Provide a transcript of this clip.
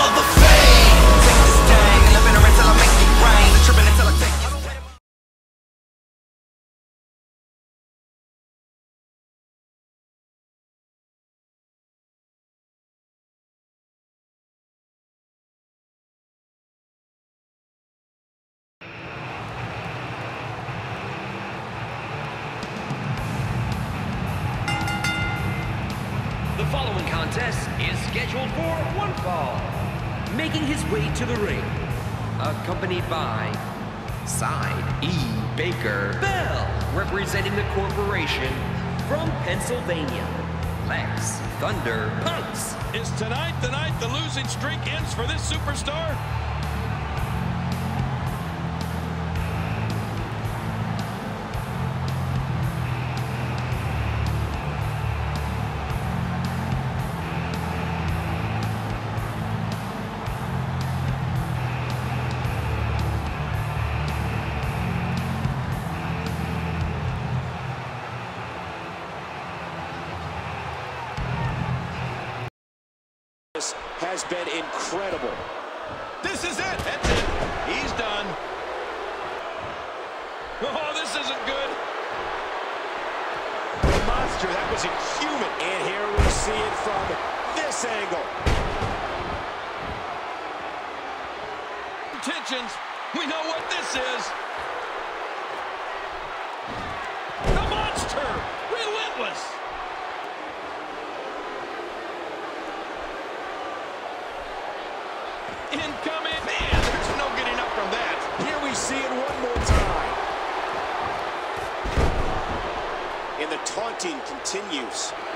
feel the fame. Take this gang and live in a until I make it rain. Tripping until I take it. The following contest is scheduled for one fall. Making his way to the ring, accompanied by Side E. Baker Bell, representing the corporation from Pennsylvania, Lex Thunder Punks. Is tonight the night the losing streak ends for this superstar? Has been incredible. This is it. That's it. He's done. Oh, this isn't good. Monster, that was inhuman. And here we see it from this angle. Intentions. We know what this is. The monster. Relentless. Incoming. Man, there's no getting up from that. Here we see it one more time. And the taunting continues.